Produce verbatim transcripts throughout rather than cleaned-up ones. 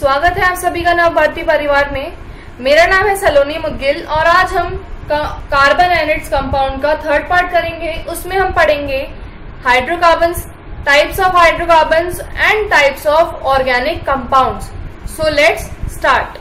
स्वागत है आप सभी का नव भारती परिवार में। मेरा नाम है सलोनी मुदगिल और आज हम कार्बन एंड इट्स कंपाउंड का थर्ड पार्ट करेंगे। उसमें हम पढ़ेंगे hydrocarbons, types of hydrocarbons and types of organic compounds. So let's start.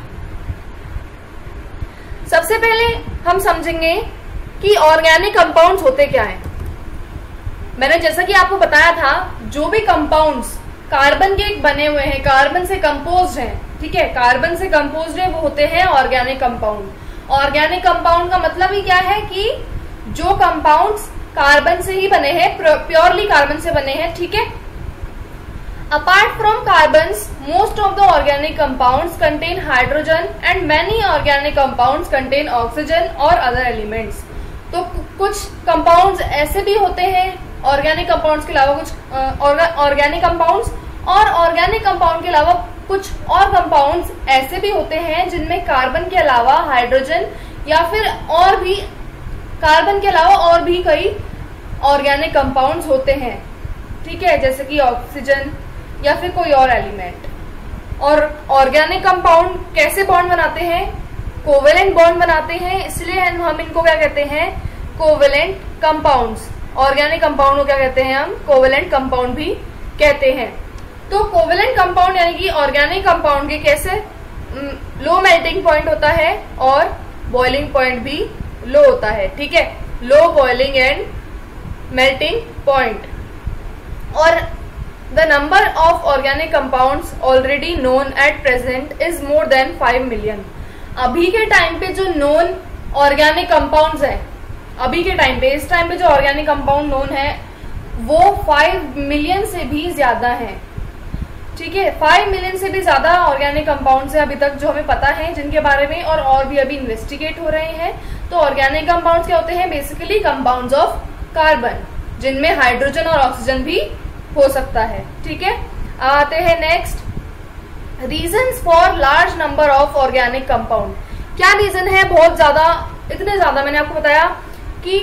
सबसे पहले हम समझेंगे कि ऑर्गेनिक कंपाउंड्स होते क्या हैं। मैंने जैसा कि आपको बताया था, जो भी कंपाउंड्स कार्बन के बने हुए हैं, कार्बन से कंपोज्ड हैं, ठीक है, कार्बन से कंपोज्ड है, वो होते हैं ऑर्गेनिक कंपाउंड। ऑर्गेनिक कंपाउंड का मतलब ही क्या है कि जो कंपाउंड्स कार्बन से ही बने हैं, प्योरली कार्बन से बने हैं, ठीक है। Apart from carbons, most of the organic compounds contain hydrogen and many organic compounds contain oxygen और अदर एलिमेंट्स। तो कुछ कंपाउंड्स ऐसे भी होते हैं ऑर्गेनिक कंपाउंड्स के अलावा, कुछ ऑर्गेनिक कंपाउंड्स और ऑर्गेनिक कंपाउंड के अलावा कुछ और कंपाउंड्स ऐसे भी होते हैं जिनमें कार्बन के अलावा हाइड्रोजन या फिर और भी कार्बन के अलावा और भी कई ऑर्गेनिक कंपाउंड्स होते हैं, ठीक है, जैसे कि ऑक्सीजन या फिर कोई और एलिमेंट। और ऑर्गेनिक कंपाउंड कैसे बॉन्ड बनाते हैं? कोवेलेंट बॉन्ड बनाते हैं, इसलिए हम इनको क्या कहते हैं? Covalent compounds. ऑर्गेनिक कंपाउंड को क्या कहते हैं? हम कोवेलेंट कंपाउंड भी कहते हैं। तो कोवेलेंट कंपाउंड यानी कि ऑर्गेनिक कंपाउंड के कैसे लो मेल्टिंग पॉइंट होता है और बॉइलिंग पॉइंट भी लो होता है, ठीक है, low boiling and melting point. और the number of organic compounds already known at present is more than five million. अभी के टाइम पे जो नोन ऑर्गेनिक कंपाउंड्स है, अभी के टाइम पे, इस टाइम पे जो ऑर्गेनिक कंपाउंड नोन है वो फाइव मिलियन से भी ज्यादा है, ठीक है। फाइव मिलियन से भी ज्यादा ऑर्गेनिक कंपाउंड्स है अभी तक जो हमें पता है, जिनके बारे में और और भी अभी इन्वेस्टिगेट हो रहे हैं। तो ऑर्गेनिक कंपाउंड्स क्या होते हैं? बेसिकली कंपाउंड्स ऑफ कार्बन, जिनमें हाइड्रोजन और ऑक्सीजन भी हो सकता है, ठीक है। आते हैं next, reasons for large number of organic compound. क्या रीजन है? बहुत ज्यादा, इतने ज्यादा मैंने आपको बताया कि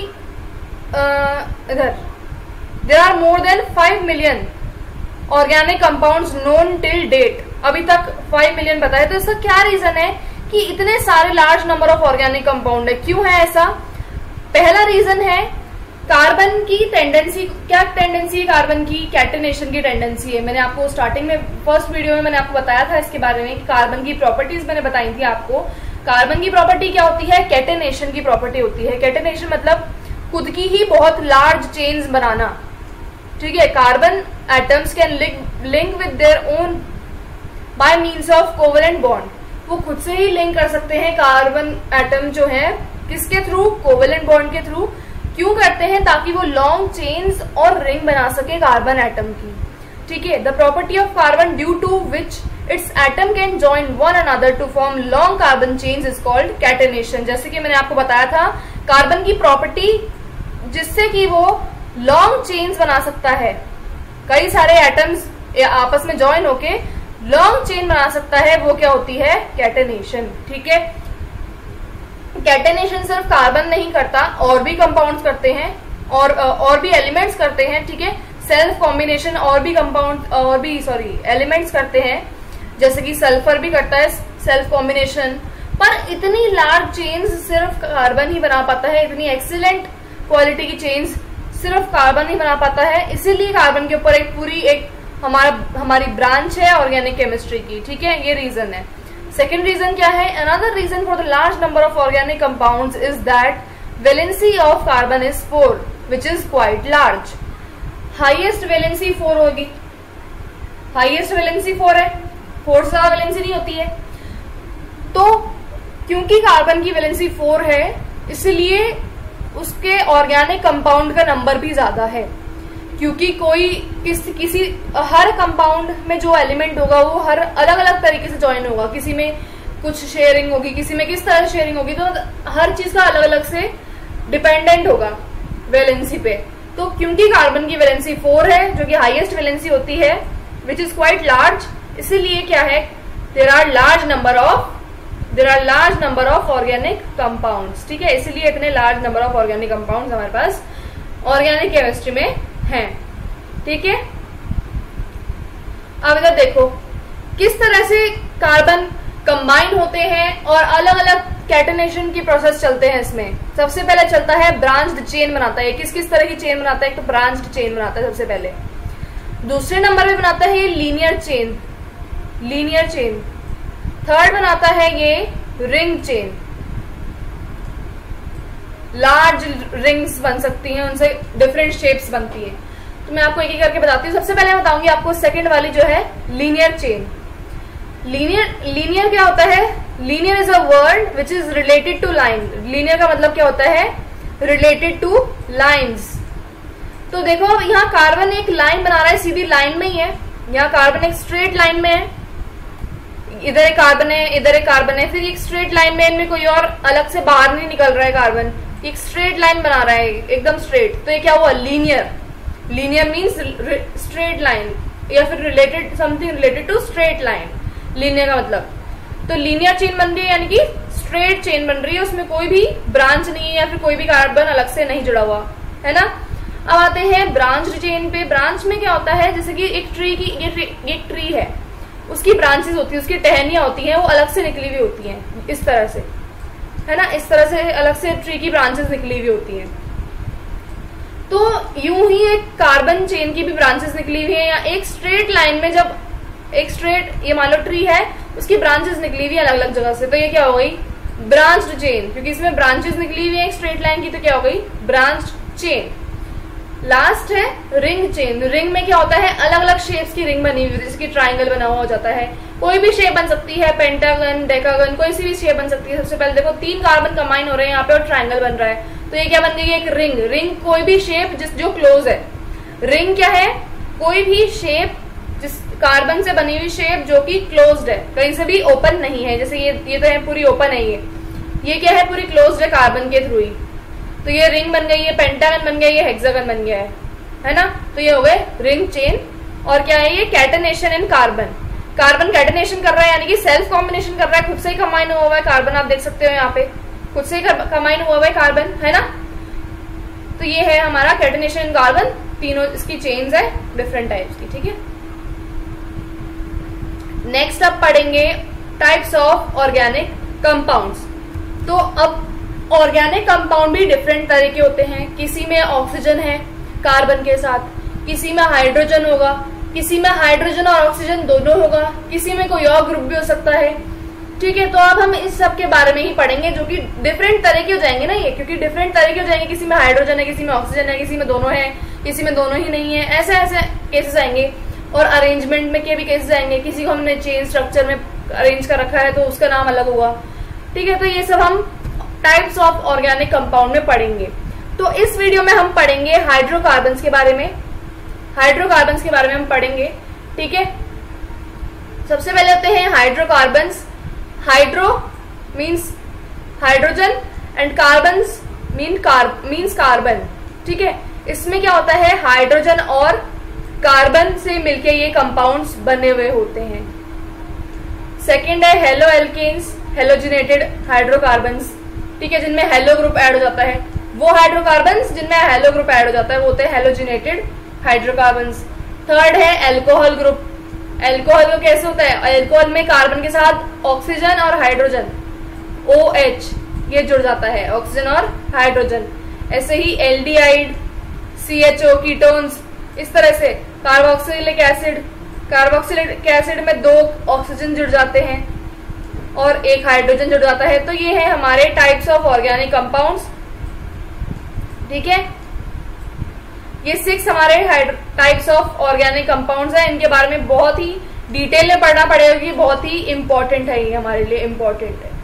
इधर there are more than five million organic compounds known till date. अभी तक फाइव मिलियन बताए। तो इसका क्या रीजन है कि इतने सारे large number of organic compound है? क्यों है ऐसा? पहला रीजन है कार्बन की टेंडेंसी। क्या टेंडेंसी है कार्बन की? कैटेनेशन की टेंडेंसी है। मैंने आपको स्टार्टिंग में फर्स्ट वीडियो में मैंने आपको बताया था इसके बारे में, कार्बन की प्रॉपर्टीज मैंने बताई थी आपको। कार्बन की प्रॉपर्टी क्या होती है? कैटेनेशन की प्रॉपर्टी होती है। कैटेनेशन मतलब खुद की ही बहुत लार्ज चेन्स बनाना, ठीक है। Carbon atoms can link with their own by means of covalent bond. वो खुद से ही लिंक कर सकते हैं कार्बन एटम जो है, किसके थ्रू? कोवेलेंट बॉन्ड के थ्रू। क्यों करते हैं? ताकि वो लॉन्ग चेन्स और रिंग बना सके कार्बन एटम की, ठीक है। The property of carbon due to which its atom can join one another to form long carbon chains is called catenation. जैसे कि मैंने आपको बताया था, कार्बन की प्रॉपर्टी जिससे कि वो लॉन्ग चेन्स बना सकता है, कई सारे एटम्स आपस में ज्वाइन होके लॉन्ग चेन बना सकता है, वो क्या होती है? कैटेनेशन, ठीक है। कैटेनेशन सिर्फ कार्बन नहीं करता, और भी कंपाउंड्स करते हैं और और भी एलिमेंट्स करते हैं, ठीक है। सेल्फ कॉम्बिनेशन और भी कंपाउंड और भी सॉरी एलिमेंट्स करते हैं, जैसे कि सल्फर भी करता है सेल्फ कॉम्बिनेशन। पर इतनी लार्ज चेन्स सिर्फ कार्बन ही बना पाता है, इतनी एक्सीलेंट क्वालिटी की चेन्स सिर्फ कार्बन ही बना पाता है। इसीलिए कार्बन के ऊपर एक पूरी एक हमारा हमारी ब्रांच है ऑर्गेनिक केमिस्ट्री की, ठीक है। ये रीजन है। सेकेंड रीजन क्या है? Another reason for the large number of organic compounds is that valency of carbon is four which is quite large. Highest valency four होगी, हाईएस्ट वैलेंसी फोर है, four से ज्यादा वैलेंसी नहीं होती है। तो क्योंकि कार्बन की वैलेंसी फोर है, इसलिए उसके ऑर्गेनिक कंपाउंड का नंबर भी ज्यादा है। क्योंकि कोई किस किसी हर कंपाउंड में जो एलिमेंट होगा वो हर अलग अलग तरीके से ज्वाइन होगा, किसी में कुछ शेयरिंग होगी, किसी में किस तरह शेयरिंग होगी, तो हर चीज का अलग अलग से डिपेंडेंट होगा वैलेंसी पे। तो क्योंकि कार्बन की वैलेंसी फोर है, जो कि हाईएस्ट वैलेंसी होती है, विच इज क्वाइट लार्ज, इसीलिए क्या है? There are large number of there are large number of organic compounds, ठीक है। इसीलिए इतने large number of organic compounds हमारे पास ऑर्गेनिक केमिस्ट्री में हैं, ठीक है। अब इधर देखो, किस तरह से कार्बन कंबाइन होते हैं और अलग अलग कैटेनेशन की प्रोसेस चलते हैं इसमें। सबसे पहले चलता है ब्रांच्ड चेन बनाता है। किस किस तरह की चेन बनाता है? एक तो ब्रांच्ड चेन बनाता है सबसे पहले। दूसरे नंबर पे बनाता है ये linear chain, linear chain. Third बनाता है ये रिंग चेन, लार्ज रिंग्स बन सकती हैं, उनसे डिफरेंट शेप्स बनती है। तो मैं आपको एक एक करके बताती हूँ। सबसे पहले बताऊंगी आपको सेकंड वाली जो है लीनियर चेन। लीनियर लीनियर क्या होता है? Linear is a word which is related to line. Linear का मतलब क्या होता है? Related to lines. तो देखो यहाँ कार्बन एक लाइन बना रहा है, सीधी लाइन में ही है। यहाँ कार्बन एक स्ट्रेट लाइन में है, इधर एक कार्बन है, इधर एक कार्बन है, फिर एक स्ट्रेट लाइन में, इनमें कोई और अलग से बाहर नहीं निकल रहा है कार्बन, एक स्ट्रेट लाइन बना रहा है एकदम स्ट्रेट। तो ये क्या हुआ? Linear. Linear means straight line या फिर related, something related to straight line, linear का मतलब। तो लीनियर चेन बन रही है यानी कि स्ट्रेट चेन बन रही है, उसमें कोई भी ब्रांच नहीं है या फिर कोई भी कार्बन अलग से नहीं जुड़ा हुआ है ना। अब आते हैं ब्रांच चेन पे। ब्रांच में क्या होता है? जैसे कि एक ट्री की, ये एक ट्री है, उसकी ब्रांचेस होती है, उसकी टहनियां होती हैं, वो अलग से निकली हुई होती हैं इस तरह से, है ना। इस तरह से अलग से ट्री की ब्रांचेस निकली हुई होती हैं। तो यूं ही एक कार्बन चेन की भी ब्रांचेस निकली हुई है, या एक स्ट्रेट लाइन में जब एक स्ट्रेट, ये मान लो ट्री है, उसकी ब्रांचेस निकली हुई है अलग अलग जगह से, तो ये क्या हो गई? ब्रांच्ड चेन, क्योंकि इसमें ब्रांचेस निकली हुई है एक स्ट्रेट लाइन की, तो क्या हो गई? Branched chain. लास्ट है रिंग चेन। रिंग में क्या होता है? अलग अलग शेप्स की रिंग बनी हुई, जैसे कि ट्राइंगल बना हुआ हो जाता है, कोई भी शेप बन सकती है, पेंटागन, डेकागन, कोई सी भी शेप बन सकती है। सबसे पहले देखो तीन कार्बन कंबाइन हो रहे हैं यहाँ पे और ट्राइंगल बन रहा है, तो ये क्या बन गई? एक रिंग। रिंग कोई भी शेप जिस जो क्लोज है। रिंग क्या है? कोई भी शेप जिस कार्बन से बनी हुई शेप जो कि क्लोज्ड है, कहीं से भी ओपन नहीं है। जैसे ये ये तो है पूरी ओपन है, ये ये क्या है? पूरी क्लोज्ड है कार्बन के थ्रू ही। तो ये रिंग बन गई, ये पेंटागन बन गया, ये हेक्सागन बन गया है, है ना। तो ये हो गए रिंग चेन। और क्या है? ये catenation in carbon. Carbon catenation कर रहा है यानी कि सेल्फ कॉम्बिनेशन कर रहा है, खुद से ही कंबाइन हुआ हुआ है कार्बन। आप देख सकते हो यहाँ पे खुद से ही कंबाइन हुआ हुआ है कार्बन, है ना। तो ये है हमारा कैटेनेशन इन कार्बन। तीनों इसकी चेन्स है डिफरेंट टाइप्स की, ठीक है। नेक्स्ट अब पढ़ेंगे टाइप्स ऑफ ऑर्गेनिक कंपाउंड्स। तो अब ऑर्गेनिक कंपाउंड भी डिफरेंट तरह के होते हैं। किसी में ऑक्सीजन है कार्बन के साथ, किसी में हाइड्रोजन होगा, किसी में हाइड्रोजन और ऑक्सीजन दोनों होगा, किसी में कोई और ग्रुप भी हो सकता है, ठीक है। तो अब हम इस सब के बारे में ही पढ़ेंगे, जो कि डिफरेंट तरह के हो जाएंगे ना ये, क्योंकि डिफरेंट तरह के हो जाएंगे। किसी में हाइड्रोजन है, किसी में ऑक्सीजन है, किसी में दोनों है, किसी में दोनों ही नहीं है, ऐसे ऐसे केसेस आएंगे। और अरेंजमेंट में के भी केसेस आएंगे। किसी को हमने चेन स्ट्रक्चर में अरेंज कर रखा है तो उसका नाम अलग हुआ, ठीक है। तो ये सब हम टाइप्स ऑफ ऑर्गेनिक कंपाउंड में पढ़ेंगे। तो इस वीडियो में हम पढ़ेंगे हाइड्रोकार्बन्स के बारे में। हाइड्रोकार्बन्स के बारे में हम पढ़ेंगे, ठीक है। सबसे पहले होते हैं hydrocarbons. Hydro means hydrogen and carbons mean car means carbon, ठीक है। इसमें क्या होता है? हाइड्रोजन और कार्बन से मिलके ये कंपाउंड्स बने हुए होते हैं। सेकेंड है हेलो एल्केन्स, हेलोजिनेटेड हाइड्रोकार्बन्स, ठीक है, जिनमें हेलो ग्रुप ऐड हो जाता है। वो हाइड्रोकार्बन्स जिनमें हेलो ग्रुप ऐड हो जाता है वो होते हैं हेलोजिनेटेड हाइड्रोकार्बन्स। थर्ड है एल्कोहल ग्रुप। एल्कोहल कैसे होता है? एल्कोहल में कार्बन के साथ ऑक्सीजन और हाइड्रोजन ओ एच ये जुड़ जाता है, ऑक्सीजन और हाइड्रोजन। ऐसे ही aldehyde, C H O, ketones, इस तरह से कार्बोक्सिलिक एसिड, कार्बोक्सिलिक एसिड में दो ऑक्सीजन जुड़ जाते हैं और एक हाइड्रोजन जुड़ जाता है। तो ये है हमारे टाइप्स ऑफ ऑर्गेनिक कंपाउंड्स, ठीक है। ये सिक्स हमारे टाइप्स ऑफ ऑर्गेनिक कंपाउंड्स हैं। इनके बारे में बहुत ही डिटेल में पढ़ना पड़ेगा क्योंकि बहुत ही इंपॉर्टेंट है, ये हमारे लिए इंपॉर्टेंट है,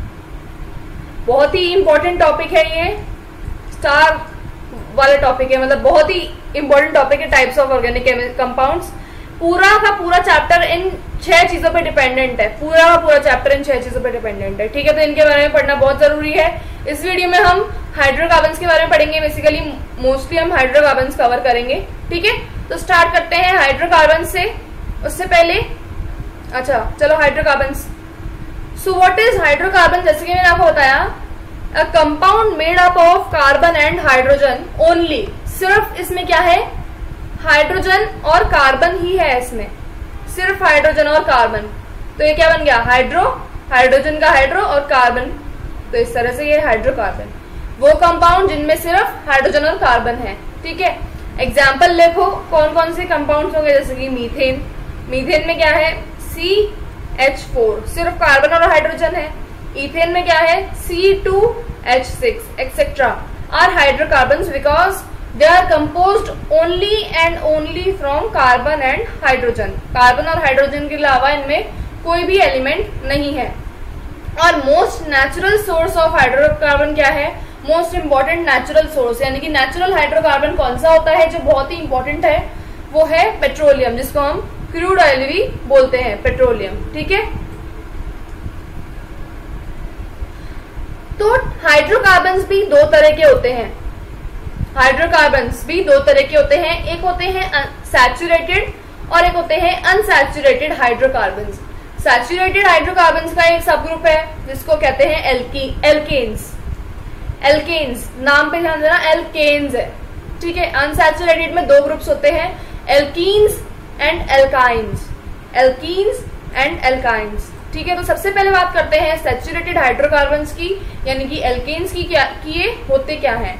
बहुत ही इंपॉर्टेंट टॉपिक है। ये स्टार वाला टॉपिक है, मतलब बहुत ही इंपॉर्टेंट टॉपिक है टाइप्स ऑफ ऑर्गेनिक कंपाउंड्स। पूरा का पूरा चैप्टर इन छह चीजों पे डिपेंडेंट है, पूरा का पूरा चैप्टर इन छह चीजों पे डिपेंडेंट है, ठीक है। तो इनके बारे में पढ़ना बहुत जरूरी है। इस वीडियो में हम हाइड्रोकार्बन्स के बारे में पढ़ेंगे। बेसिकली मोस्टली हम हाइड्रोकार्बन्स कवर करेंगे, ठीक है। तो स्टार्ट करते हैं हाइड्रोकार्बन्स से। उससे पहले अच्छा चलो hydrocarbons. So what is hydrocarbon? जैसे कि मैंने आपको बताया, a compound made up of carbon and hydrogen only. सिर्फ इसमें क्या है? हाइड्रोजन और कार्बन ही है, इसमें सिर्फ हाइड्रोजन और कार्बन। तो ये क्या बन गया, हाइड्रो, हाइड्रोजन का हाइड्रो और कार्बन, तो इस तरह से ये हाइड्रोकार्बन। वो कंपाउंड जिनमें सिर्फ हाइड्रोजन और कार्बन है, ठीक है। एग्जाम्पल देखो कौन कौन से कंपाउंड्स होंगे, जैसे कि मीथेन, मीथेन में क्या है सी एच फोर, सिर्फ कार्बन और हाइड्रोजन है। इथेन में क्या है C two H six etcetera are hydrocarbons because they are composed only and only from carbon and hydrogen. Carbon और हाइड्रोजन के अलावा इनमें कोई भी एलिमेंट नहीं है। और most natural source of hydrocarbon क्या है, मोस्ट इंपॉर्टेंट नेचुरल सोर्स, यानी कि नेचुरल हाइड्रोकार्बन कौन सा होता है जो बहुत ही इंपॉर्टेंट है, वो है पेट्रोलियम, जिसको हम क्रूड ऑयल भी बोलते हैं, पेट्रोलियम, ठीक है। तो हाइड्रोकार्बन्स भी दो तरह के होते हैं, हाइड्रोकार्बन्स भी दो तरह के होते हैं, एक होते हैं सैचुरेटेड और एक होते हैं अनसैचुरेटेड हाइड्रोकार्बन्स। सैचुरेटेड हाइड्रोकार्बन्स का एक सब ग्रुप है जिसको कहते हैं एल्की एल्केन्स, एल्केन्स नाम पे ध्यान देना, एल्केन्स है, ठीक है। अनसैचुरेटेड में दो ग्रुप्स होते हैं, alkenes and alkynes, alkenes and alkynes, ठीक है। तो सबसे पहले बात करते हैं सैचुरेटेड हाइड्रोकार्बन्स की, यानी कि एल्केन्स की, क्या कि ये होते क्या हैं।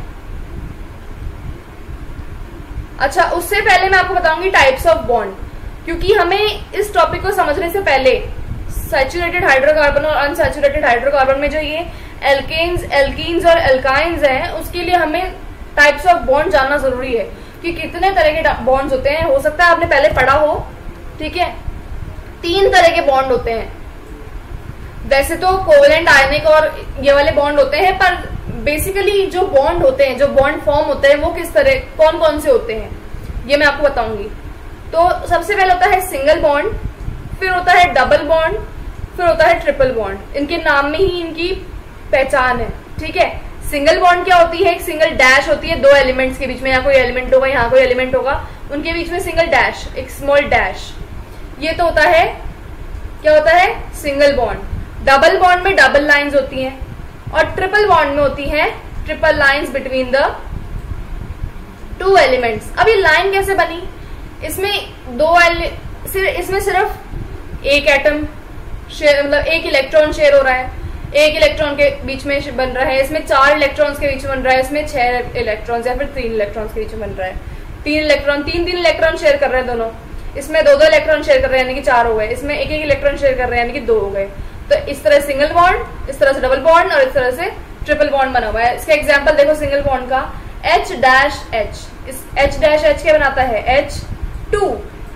अच्छा, उससे पहले मैं आपको बताऊंगी टाइप्स ऑफ बॉन्ड, क्योंकि हमें इस टॉपिक को समझने से पहले सैचुरेटेड हाइड्रोकार्बन और अनसैचुरेटेड हाइड्रोकार्बन में जो ये एल्केन्स, एल्कीन्स और एल्काइंस हैं, उसके लिए हमें टाइप्स ऑफ बॉन्ड जानना जरूरी है कि कितने तरह के बॉन्ड्स होते हैं। हो सकता है आपने पहले पढ़ा हो, ठीक है। तीन तरह के बॉन्ड होते हैं, वैसे तो कोवेलेंट, आयनिक और ये वाले बॉन्ड होते हैं, पर बेसिकली जो बॉन्ड होते हैं, जो बॉन्ड फॉर्म होते हैं, वो किस तरह, कौन कौन से होते हैं, ये मैं आपको बताऊंगी। तो सबसे पहले होता है सिंगल बॉन्ड, फिर होता है डबल बॉन्ड, फिर होता है ट्रिपल बॉन्ड। इनके नाम में ही इनकी पहचान है, ठीक है। सिंगल बॉन्ड क्या होती है, एक सिंगल डैश होती है दो एलिमेंट्स के बीच में, यहाँ कोई एलिमेंट होगा, यहाँ कोई एलिमेंट होगा, उनके बीच में सिंगल डैश, एक स्मॉल डैश, ये तो होता है, क्या होता है, सिंगल बॉन्ड। डबल बॉन्ड में डबल लाइंस होती हैं और ट्रिपल बॉन्ड में होती हैं triple lines between the two elements. अब ये लाइन कैसे बनी, इसमें दो इसमें सिर्फ एक एटम शेयर, मतलब एक इलेक्ट्रॉन शेयर हो रहा है, एक इलेक्ट्रॉन के बीच में बन रहा है, इसमें चार इलेक्ट्रॉन्स के बीच में बन रहा है, इसमें छह इलेक्ट्रॉन्स या फिर तीन इलेक्ट्रॉन्स के बीच में बन रहा है, तीन इलेक्ट्रॉन तीन तीन इलेक्ट्रॉन शेयर कर रहे हैं दोनों, इसमें दो दो इलेक्ट्रॉन शेयर कर रहे हैं यानी कि चार हो गए, इसमें एक एक इलेक्ट्रॉन शेयर कर रहे हैं यानी कि दो हो गए। तो इस तरह सिंगल बॉन्ड, इस तरह से डबल बॉन्ड और इस तरह से ट्रिपल बॉन्ड बना हुआ है। इसका एग्जांपल देखो सिंगल बॉन्ड का, H डैश H, इस H डैश H क्या बनाता है, H टू,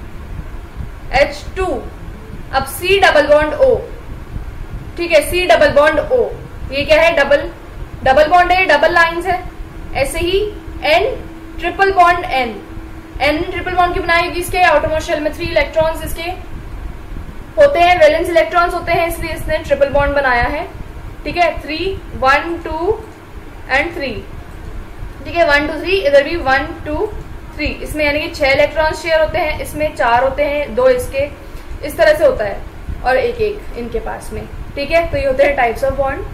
H टू। अब C डबल बॉन्ड O, ठीक है, C डबल बॉन्ड O, ये क्या है, डबल डबल बॉन्ड है, डबल लाइंस है। ऐसे ही N triple bond N, N triple bond की बनाएगी, इसके आउटरमोस्ट शेल में थ्री इलेक्ट्रॉन्स इसके होते हैं, वैलेंस इलेक्ट्रॉन्स होते हैं, इसलिए इसने ट्रिपल बॉन्ड बनाया है, ठीक है। Three, one, two and three, ठीक है, वन टू थ्री, इधर भी वन टू थ्री, इसमें यानी कि छह इलेक्ट्रॉन्स शेयर होते हैं, इसमें चार होते हैं, दो इसके, इस तरह से होता है, और एक एक इनके पास में, ठीक है। तो ये होते हैं टाइप्स ऑफ बॉन्ड।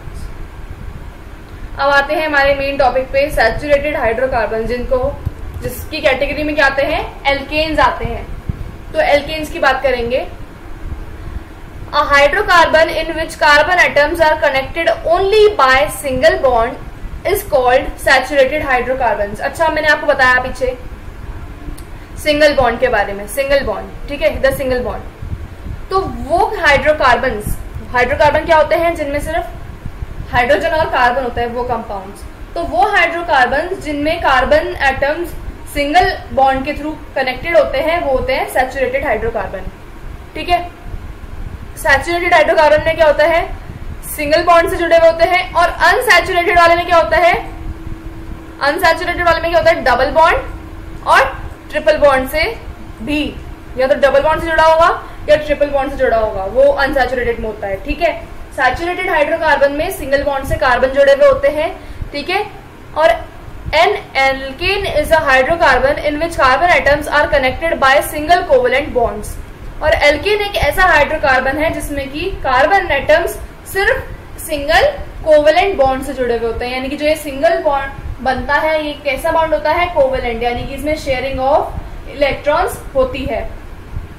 अब आते हैं हमारे मेन टॉपिक पे, सैचुरेटेड हाइड्रोकार्बन, जिनको जिसकी कैटेगरी में क्या आते हैं, एल्केन्स आते हैं। तो एल्केन्स की बात करेंगे। A hydrocarbon in which carbon atoms are connected only by single bond is called saturated hydrocarbons। अच्छा, मैंने आपको बताया पीछे सिंगल बॉन्ड के बारे में, सिंगल बॉन्ड, ठीक है, द सिंगल बॉन्ड। तो वो हाइड्रोकार्बन्स, हाइड्रोकार्बन क्या होते हैं, जिनमें सिर्फ हाइड्रोजन और कार्बन होता है, वो कंपाउंड्स। तो वो हाइड्रोकार्बन जिनमें कार्बन एटम्स सिंगल बॉन्ड के थ्रू कनेक्टेड होते हैं, वो होते हैं सैचुरेटेड हाइड्रोकार्बन, ठीक है। सैचुरेटेड हाइड्रोकार्बन में क्या होता है, सिंगल बॉन्ड से जुड़े हुए होते हैं, और अनसैचुरेटेड वाले में क्या होता है, अनसैचुरेटेड वाले में क्या होता है, डबल बॉन्ड और ट्रिपल बॉन्ड से भी, या तो डबल बॉन्ड से जुड़ा होगा या ट्रिपल बॉन्ड से जुड़ा होगा, वो अनसैचुरेटेड में होता है, ठीक है। सैचुरेटेड हाइड्रोकार्बन में सिंगल बॉन्ड से कार्बन जुड़े हुए होते हैं, ठीक है। और an alkane is a hydrocarbon in which carbon atoms are connected by single covalent bonds. और एल्केन एक ऐसा हाइड्रोकार्बन है जिसमें कि कार्बन एटम्स सिर्फ सिंगल कोवेलेंट बॉन्ड से जुड़े हुए होते हैं, यानी कि जो ये सिंगल बॉन्ड बनता है, ये कैसा बॉन्ड होता है, कोवेलेंट, यानी कि इसमें शेयरिंग ऑफ इलेक्ट्रॉन्स होती है।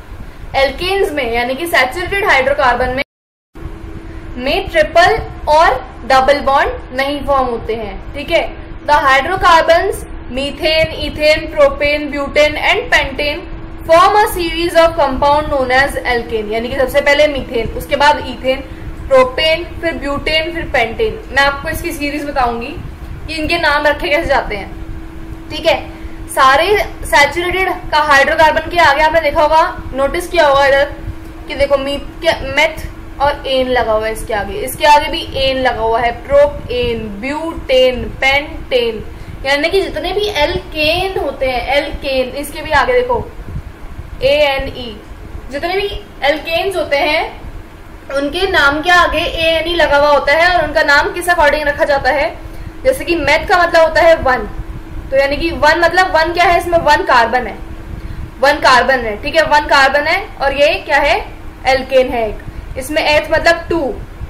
एल्केन्स में यानी कि सैचुरेटेड हाइड्रोकार्बन में में ट्रिपल और डबल बॉन्ड नहीं फॉर्म होते हैं। ठीक है, the hydrocarbons methane, ethane, propane, butane and pentane form a series of compound known as alkane, यानी कि सबसे पहले मीथेन, उसके बाद इथेन, प्रोपेन, फिर ब्यूटेन, फिर पेंटेन। मैं आपको इसकी सीरीज बताऊंगी कि इनके नाम रखे कैसे जाते हैं। ठीक है, सारे सैचुरेटेड का हाइड्रोकार्बन के आगे आपने देखा होगा, नोटिस किया होगा इधर कि देखो मेथ और एन लगा हुआ है इसके आगे, इसके आगे भी एन लगा हुआ है, प्रोपेन, ब्यूटेन, पेंटेन, यानी कि जितने भी एल्केन होते हैं, एल्केन, इसके भी आगे देखो ए एन ई, जितने भी एल्केन्स होते हैं उनके नाम के आगे ए एन ई लगा हुआ होता है और उनका नाम किस अकॉर्डिंग रखा जाता है। जैसे कि मेथ का मतलब होता है वन, तो यानी कि वन मतलब वन क्या है, इसमें वन कार्बन है, वन कार्बन है। ठीक है, वन कार्बन है और ये क्या है, एल्केन है एक। इसमें एथ मतलब टू,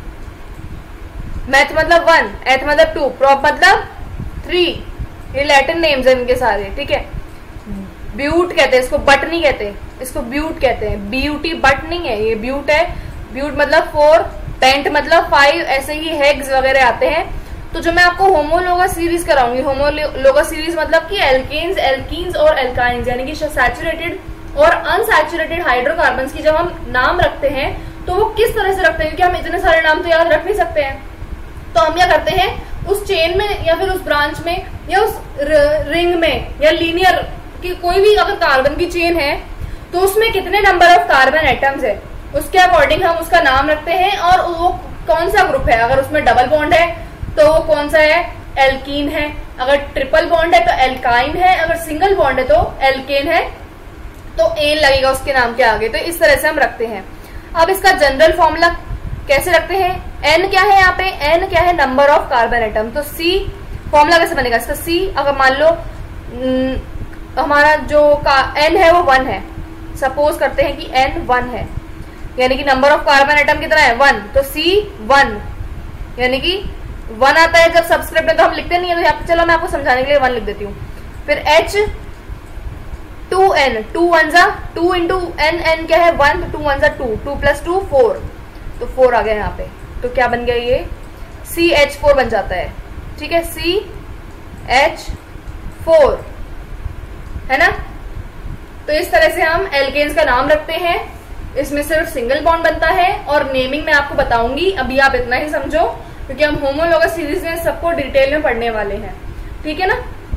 मैथ मतलब वन, एथ मतलब टू, प्रोप मतलब थ्री, ये लैटिन नेम्स है इनके सारे। ठीक है, ब्यूट कहते हैं इसको, बट नहीं कहते इसको, ब्यूट कहते हैं, ब्यूटी बट नहीं है, ये ब्यूट है। ब्यूट मतलब फोर, पेंट मतलब फाइव, ऐसे ही हेग्स वगैरह आते हैं। तो जो मैं आपको होमोलोगा सीरीज कराऊंगी, होमोलोगा सीरीज मतलब कि एल्केन्स, एल्कीन्स और एल्काइंस, यानी कि सैचुरेटेड और अनसैचुरेटेड हाइड्रोकार्बन्स की जब हम नाम रखते हैं तो वो किस तरह से रखते हैं, क्योंकि हम इतने सारे नाम तो याद रख नहीं सकते हैं। तो हम क्या करते हैं, उस चेन में या फिर उस ब्रांच में या उस रिंग में या लीनियर कि कोई भी अगर कार्बन की चेन है तो उसमें कितने नंबर ऑफ कार्बन एटम्स है उसके अकॉर्डिंग हम उसका नाम रखते हैं और वो कौन सा ग्रुप है। अगर उसमें डबल बॉन्ड है तो वो कौन सा है, एल्कीन है। अगर ट्रिपल बॉन्ड है तो एल्काइन है। अगर सिंगल बॉन्ड है तो एल्केन है, तो एन लगेगा उसके नाम के आगे। तो इस तरह से हम रखते हैं। अब इसका जनरल फॉर्मूला कैसे रखते हैं, एन क्या है यहाँ पे, एन क्या है, नंबर ऑफ कार्बन एटम। तो सी फॉर्मूला कैसे बनेगा इसका, सी अगर मान लो न, हमारा जो का एन है वो वन है, सपोज करते हैं कि एन वन है, यानी कि नंबर ऑफ कार्बन एटम कितना है, वन, तो सी वन, यानी कि वन आता है जब सब्सक्रिप्ट में, तो हम लिखते नहीं है, तो यहाँ पे चलो मैं आपको समझाने के लिए वन लिख देती हूँ। फिर H two n, two one जा टू इंटू एन, एन क्या है वन, टू वन जा two, two plus two four, तो फोर आ गया यहाँ पे। तो क्या बन गया ये, सी एच फोर बन जाता है। ठीक है, सी एच फोर है ना। तो इस तरह से हम एल्केन्स का नाम रखते हैं। इसमें सिर्फ सिंगल बॉन्ड बनता है और नेमिंग मैं आपको बताऊंगी, अभी आप इतना ही समझो क्योंकि हम होमोलोगा सीरीज में सबको डिटेल में पढ़ने वाले हैं। ठीक है ना।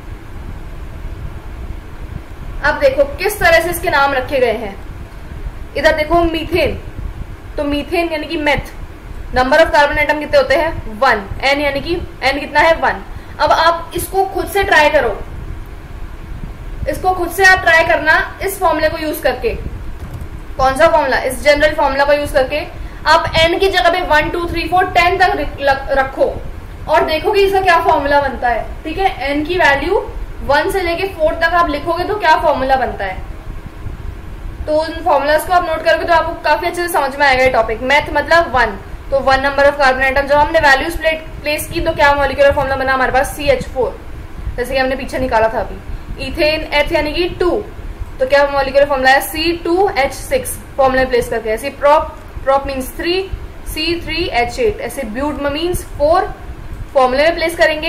अब देखो किस तरह से इसके नाम रखे गए हैं। इधर देखो मीथेन, तो मीथेन यानी कि meth, number of carbon atom कितने होते हैं, वन, एन यानी कि एन कितना है, वन। अब आप इसको खुद से ट्राई करो, इसको खुद से आप ट्राई करना इस फॉर्मूले को यूज करके। कौन सा फॉर्मूला, इस जनरल फॉर्मूला को यूज करके आप एन की जगह पे one two three four ten तक रखो और देखो कि इसका क्या फॉर्मूला बनता है। ठीक है, एन की वैल्यू वन से लेके फोर तक आप लिखोगे तो क्या फॉर्मूला बनता है। तो उन फॉर्मूलाज को आप नोट करोगे तो आपको काफी अच्छे से समझ में आएगा ये टॉपिक। मैथ मतलब वन, तो one number of carbon atom, जब हमने वैल्यूज प्लेस की तो क्या मॉलिक्यूलर फॉर्मूला बना हमारे पास, सी एच फोर, जैसे कि हमने पीछे निकाला था अभी। इथेन एथ यानी कि टू, तो क्या मॉलिक्यूलर फॉर्मूला है, C two H six, formula place करके। ऐसे prop, prop means three, C three H eight, ऐसे ब्यूट मीन्स फोर, फॉर्मूले में प्लेस करेंगे,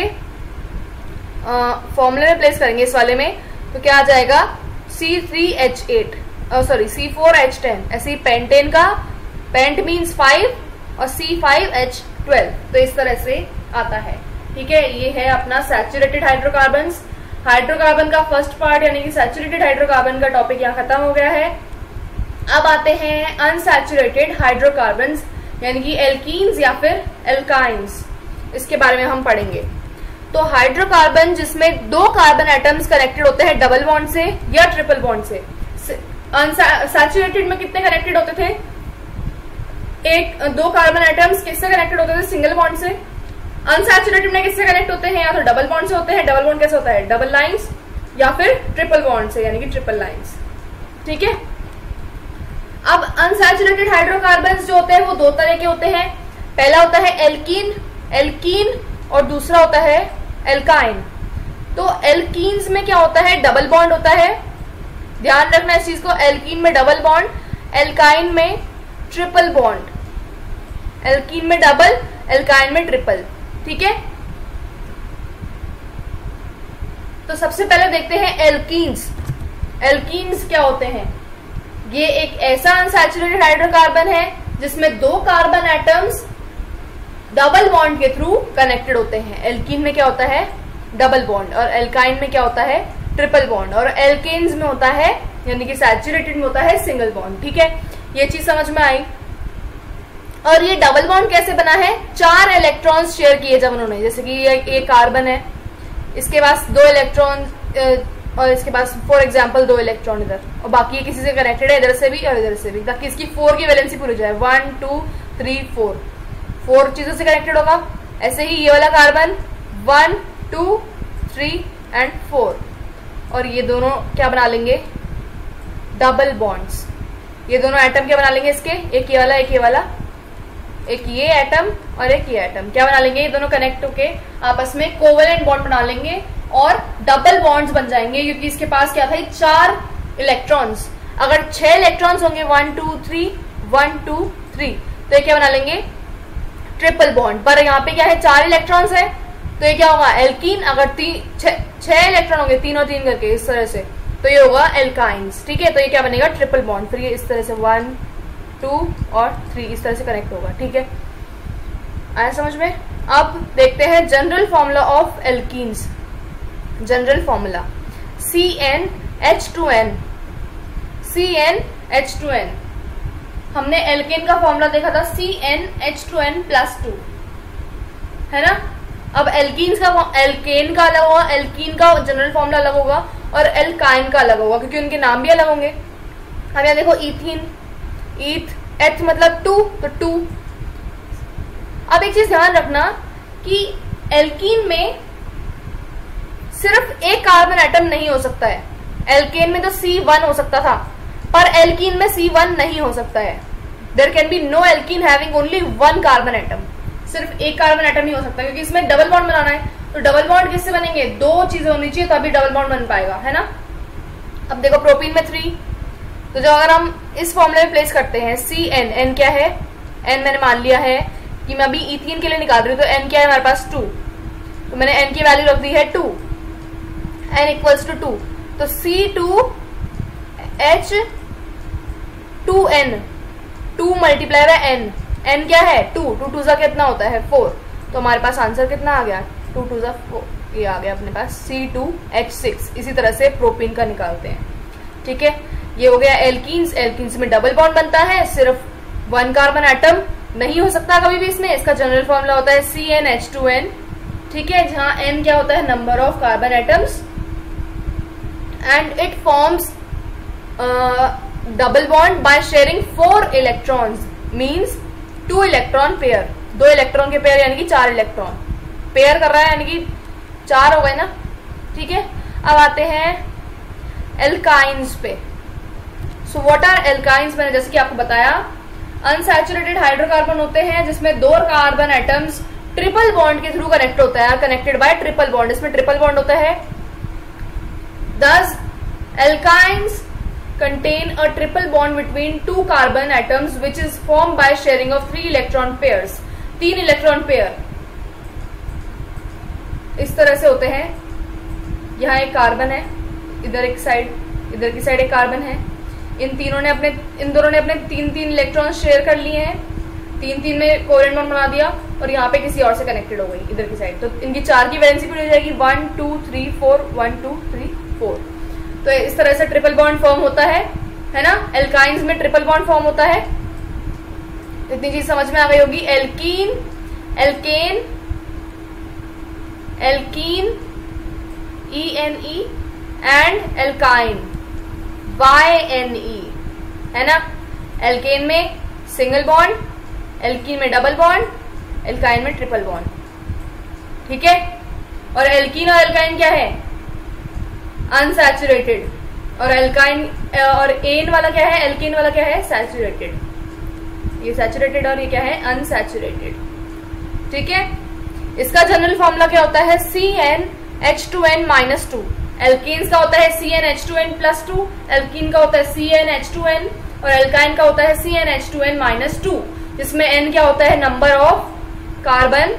फॉर्मूले में प्लेस करेंगे इस वाले में, तो क्या आ जाएगा, C three H eight, sorry C four H ten. ऐसे ही पेंटेन का, पेंट मीन्स फाइव और सी फाइव एच ट्वेल्व, तो इस तरह से आता है। ठीक है, ये है अपना सैचुरेटेड हाइड्रोकार्बन्स। हाइड्रोकार्बन का फर्स्ट पार्ट यानी कि सैचुरेटेड हाइड्रोकार्बन का टॉपिक यहाँ खत्म हो गया है। अब आते हैं अनसैचुरेटेड हाइड्रोकार्बन्स यानी कि एल्कीन्स या फिर एल्काइंस, इसके बारे में हम पढ़ेंगे। तो हाइड्रोकार्बन जिसमें दो कार्बन एटम्स कनेक्टेड होते हैं डबल बॉन्ड से या ट्रिपल बॉन्ड से। सैचुरेटेड में कितने कनेक्टेड होते थे, एक दो कार्बन एटम्स किससे कनेक्टेड होते थे, सिंगल बॉन्ड से। अनसैचुरेटेड में किससे कनेक्ट होते हैं, या तो डबल बॉन्ड से होते हैं। डबल बॉन्ड कैसे होता है, डबल लाइंस, या फिर ट्रिपल बॉन्ड से यानी कि ट्रिपल लाइंस। ठीक है। अब अनसैचुरेटेड हाइड्रोकार्बन्स जो होते हैं वो दो तरह के होते हैं। पहला होता है एल्कीन, एल्कीन और दूसरा होता है एल्काइन। तो एल्कीन्स में क्या होता है, डबल बॉन्ड होता है, ध्यान रखना इस चीज को। एल्कीन में डबल बॉन्ड, एल्काइन में ट्रिपल बॉन्ड, एल्कीन में डबल, एल्काइन में ट्रिपल। ठीक है, तो सबसे पहले देखते हैं एल्कीन्स। एल्कीन्स क्या होते हैं? ये एक ऐसा अनसैचुरेटेड हाइड्रोकार्बन है जिसमें दो कार्बन एटम्स डबल बॉन्ड के थ्रू कनेक्टेड होते हैं। एल्कीन में क्या होता है? डबल बॉन्ड, और एल्काइन में क्या होता है? ट्रिपल बॉन्ड, और एल्केन्स में होता है यानी कि सैचुरेटेड में होता है सिंगल बॉन्ड। ठीक है, ये चीज समझ में आई। और ये डबल बॉन्ड कैसे बना है? चार इलेक्ट्रॉन्स शेयर किए जब उन्होंने, जैसे कि ये, ये कार्बन है, इसके पास दो इलेक्ट्रॉन और इसके पास फॉर एग्जांपल दो इलेक्ट्रॉन इधर, और बाकी ये किसी से कनेक्टेड है, इधर से भी और इधर से भी, ताकि इसकी फोर की वैलेंसी पूरी हो जाए। One two three four, four चीजों से कनेक्टेड होगा। ऐसे ही ये वाला carbon one two three and four, और ये दोनों क्या बना लेंगे? Double bonds. ये दोनों एटम क्या बना लेंगे इसके? एक ये वाला, एक ये वाला, एक ये एटम और एक ये एटम क्या बना लेंगे? ये दोनों कनेक्ट होके आपस में कोवेलेंट बॉन्ड बना लेंगे और डबल बॉन्ड्स बन जाएंगे, क्योंकि इसके पास क्या था? चार इलेक्ट्रॉन्स। अगर छह इलेक्ट्रॉन्स होंगे, one two three one two three, तो ये क्या बना लेंगे? Triple bond. पर यहाँ पे क्या है? चार इलेक्ट्रॉन्स है, तो ये क्या होगा? एल्कीन। अगर तीन छह इलेक्ट्रॉन होंगे, तीन और तीन करके इस तरह से, तो ये होगा एल्काइंस। ठीक है, तो ये क्या बनेगा? Triple bond. फिर ये इस तरह से वन टू और थ्री इस तरह से कनेक्ट होगा। ठीक है, आया समझ में? अब देखते हैं general formula of alkenes. General formula C n H two n, C n H two n. हमने एल्केन का फॉर्मूला देखा था C n H two n plus two, है ना? अब एल्कीन्स का, एल्केन का अलग होगा, एल्कीन का जनरल फॉर्मूला अलग होगा, और एल्काइन का अलग होगा, क्योंकि उनके नाम भी अलग होंगे। अब यहाँ देखो इथीन, ईथ, एथ मतलब टू, तो टू। अब एक चीज ध्यान रखना कि एल्कीन में सिर्फ एक कार्बन एटम नहीं हो सकता है। एल्केन में तो सी वन हो सकता था, पर एल्कीन में सी वन नहीं हो सकता है। There can be no alkene having only one carbon atom. सिर्फ एक कार्बन एटम ही हो सकता है, क्योंकि इसमें डबल बॉन्ड बनाना है। तो डबल बॉन्ड किससे बनेंगे? दो चीजें होनी चाहिए तभी डबल बॉन्ड बन पाएगा, है ना? अब देखो प्रोपीन में थ्री, तो जो अगर हम इस फॉर्मूले में प्लेस करते हैं सी एन, एन क्या है? एन मैंने मान लिया है कि मैं अभी इथीन के लिए निकाल रही हूँ, तो एन क्या है हमारे पास? टू। तो मैंने एन की वैल्यू रख दी है two, n equals to two. तो C two H two n, two multiply by n, n क्या है? टू, टू टू सा कितना होता है? फोर। तो हमारे पास आंसर कितना आ गया? टू टू सा फोर, ये आ गया अपने पास सी टू एच सिक्स। इसी तरह से प्रोपीन का निकालते हैं। ठीक है, ये हो गया एल्कीन्स। एल्कीन्स में डबल बॉन्ड बनता है, सिर्फ वन कार्बन एटम नहीं हो सकता कभी भी इसमें। इसका जनरल फॉर्मूला होता है C n H two n. ठीक है, जहां एन क्या होता है? Number of carbon atoms, and it forms double bond by sharing four electrons, means two electron pair. दो इलेक्ट्रॉन के पेयर यानी कि चार इलेक्ट्रॉन पेयर कर रहा है, यानी कि चार हो गए ना। ठीक है, अब आते हैं एल्काइंस पे। So what are alkynes? मैंने जैसे कि आपको बताया, अनसैचुरेटेड हाइड्रोकार्बन होते हैं जिसमें दो कार्बन एटम्स ट्रिपल बॉन्ड के थ्रू कनेक्ट होता है, कनेक्टेड बाय ट्रिपल बॉन्ड। इसमें ट्रिपल बॉन्ड होता है। Thus alkynes contain a triple bond between two carbon atoms which is formed by sharing of three electron pairs, तीन electron pair इस तरह से होते हैं। यहाँ एक कार्बन है, इधर एक साइड, इधर की साइड एक कार्बन है। इन तीनों ने अपने इन दोनों ने अपने तीन तीन इलेक्ट्रॉन शेयर कर लिए हैं, तीन तीन में कोवेलेंट बॉन्ड बना दिया, और यहाँ पे किसी और से कनेक्टेड हो गई इधर की साइड। तो इनकी चार की वैलेंसी पूरी हो जाएगी, one two three four, one two three four. तो इस तरह से ट्रिपल बॉन्ड फॉर्म होता है, है ना? एल्काइंस में ट्रिपल बॉन्ड फॉर्म होता है। इतनी चीज समझ में आ गई होगी। Alkene, alkane, alkene, E N E, and alkyne, Y N E, है ना? एल्केन में सिंगल बॉन्ड, एल्कीन में डबल बॉन्ड, एल्काइन में ट्रिपल बॉन्ड। ठीक है, और एल्कीन और एल्काइन क्या है? अनसैचुरेटेड, और एल्काइन और एन वाला क्या है? एल्कीन वाला क्या है? सैचुरेटेड। ये सैचुरेटेड और ये क्या है? अनसैचुरेटेड। ठीक है, इसका जनरल फॉर्मूला क्या होता है? C n H two n minus two. Alkenes का होता है C n H two n plus two, alkene का होता है C n H two n, और एल्काइन का होता है C n H two n minus two, जिसमें एन क्या होता है, नंबर ऑफ कार्बन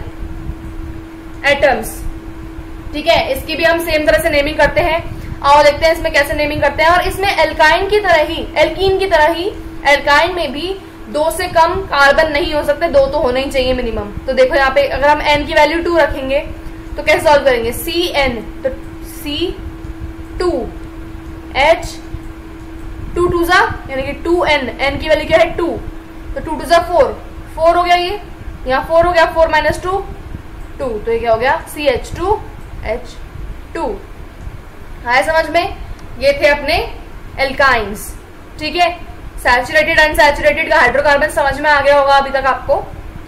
एटम्स। ठीक है, इसकी भी हम सेम तरह से नेमिंग करते हैं। आओ देखते हैं इसमें कैसे नेमिंग करते हैं। और इसमें एल्काइन की तरह ही, एल्कीन की तरह ही, एल्काइन में भी दो से कम कार्बन नहीं हो सकते, दो तो होने ही चाहिए मिनिमम। तो देखो यहाँ पे अगर हम एन की वैल्यू टू रखेंगे तो कैसे सॉल्व करेंगे, सी एन तो C two H two two जा यानी कि टू एन, एन की वैल्यू क्या है टू, तो टू टू जा फोर, फोर हो गया, ये यहाँ फोर हो गया, फोर माइनस टू टू, तो ये क्या हो गया C H two H two. है समझ में, ये थे अपने एल्काइंस। ठीक है, सैचुरेटेड अनसैचुरेटेड का हाइड्रोकार्बन समझ में आ गया होगा अभी तक आपको।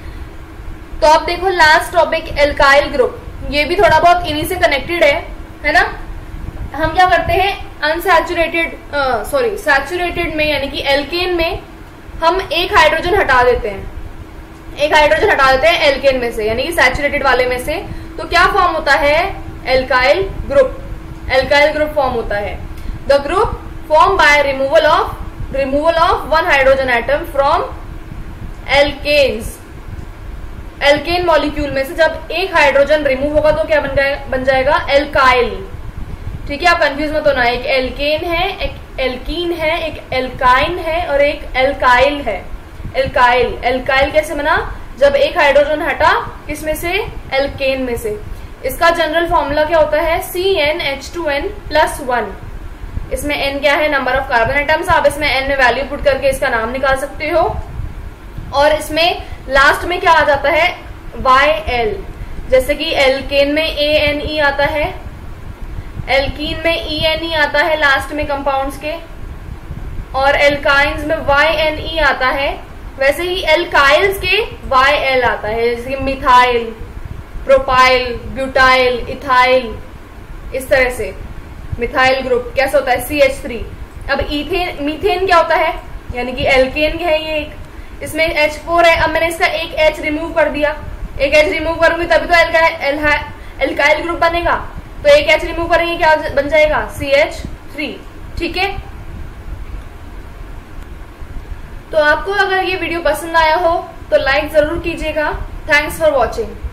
तो अब देखो लास्ट टॉपिक एल्काइल ग्रुप, ये भी थोड़ा बहुत इन्हीं से कनेक्टेड है, है ना। हम क्या करते हैं, अनसैचुरेटेड सॉरी सैचुरेटेड में यानी कि एल्केन में हम एक हाइड्रोजन हटा देते हैं, एक हाइड्रोजन हटा देते हैं एल्केन में से यानी कि सैचुरेटेड वाले में से, तो क्या फॉर्म होता है, alkyl group, alkyl group form होता है। The group form by removal of removal of one hydrogen atom from alkanes, alkane molecule में से जब एक हाइड्रोजन रिमूव होगा तो क्या बन जाएगा, बन जाएगा एल्काइल। ठीक है, आप कंफ्यूज मत होना, एक एल्केन है, एक एल्कीन है, एक एल्काइन है और एक एल्काइल है। एल्काइल, एल्काइल कैसे बना, जब एक हाइड्रोजन हटा किसमें से, एल्केन में से। इसका जनरल फॉर्मूला क्या होता है, C n H two n plus one. इसमें एन क्या है, नंबर ऑफ कार्बन एटम्स, आप इसमें एन में वैल्यू पुट करके इसका नाम निकाल सकते हो। और इसमें लास्ट में क्या आ जाता है, वाई एल, जैसे कि एल्केन में ए एन ई आता है, एल्कीन में ई एन ई आता है लास्ट में कंपाउंड्स के, और एल्काइंस में वाई एन ई आता है, वैसे ही एल्काइल्स के वाई एल आता है, जैसे कि मिथाइल, प्रोपाइल, ब्यूटाइल, इथाइल, इस तरह से। मिथाइल ग्रुप कैसा होता है, सी एच थ्री। अब इथेन, मीथेन क्या होता है, यानी कि एल्केन है ये एक, इसमें एच फोर है, अब मैंने इसका एक एच रिमूव कर दिया, एक एच रिमूव करूंगी तभी तो एल्काइल एल्काइल ग्रुप बनेगा, तो एक एच रिमूव करेंगे क्या बन जाएगा, सी एच थ्री। ठीक है, तो आपको अगर ये वीडियो पसंद आया हो तो लाइक जरूर कीजिएगा। Thanks for watching.